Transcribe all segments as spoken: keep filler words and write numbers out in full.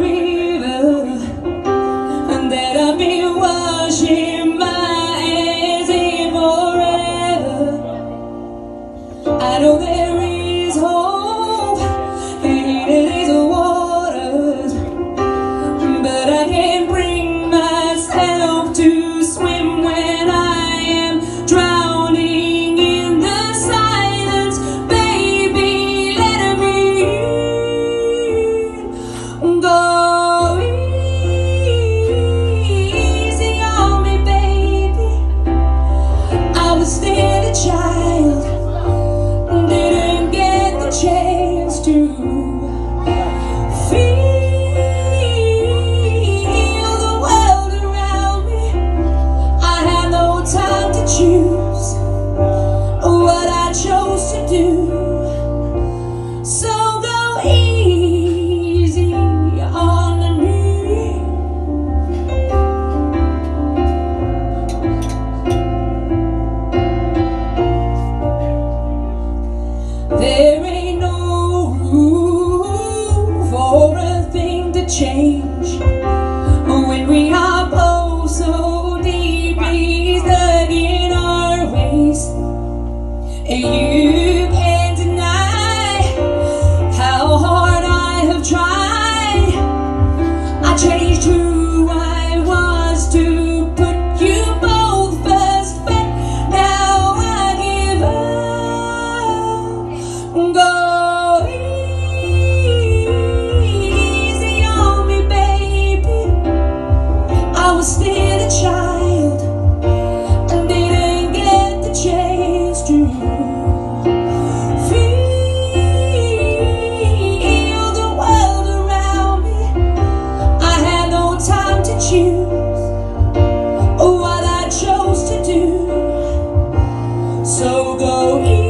river that I've been washing my hands in forever. I know there is hope in these waters, but I can't bring myself to swim when I am drowning in the silence. Baby, let me go. Still a child, didn't get the chance to feel the world around me. I had no time to choose what I chose to do. So go easy on me. There ain't no room for a thing to change when we are both so deeply stuck in our ways. You can't deny how hard I have tried. I changed who I was to put you both first, but now I give up. Go easy on me, baby. I was still a child and didn't get the chance to feel the world around me. I had no time to choose what I chose to do. So go easy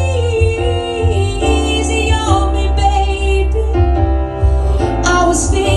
stay.